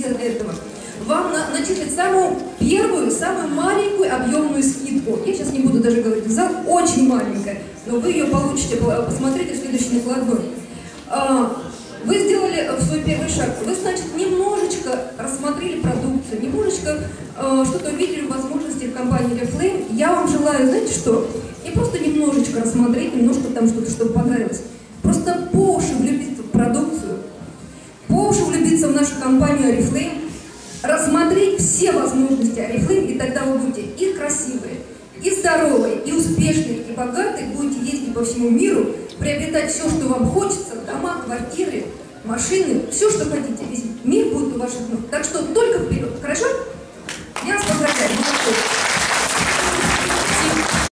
специально для этого, вам начислят самую первую, самую маленькую объемную скидку. Я сейчас не буду даже говорить, зал очень маленькая, но вы ее получите, посмотрите в следующий накладной. Вы сделали свой первый шаг, вы, значит, немножечко рассмотрели продукцию, немножечко что-то увидели в возможностях компании Oriflame. Я вам желаю, знаете что, не просто немножечко рассмотреть, немножко там что-то, чтобы понравилось, просто по уши влюбиться в продукцию, по уши влюбиться в нашу компанию Oriflame, рассмотреть все возможности Oriflame, и тогда вы будете и красивые, и здоровые, и успешные, и богатые, будете ездить по всему миру, приобретать все, что вам хочется, дома, квартиры, машины, все, что хотите. Весь мир будет у ваших ног. Так что только вперед. Хорошо? Я вас поздравляю.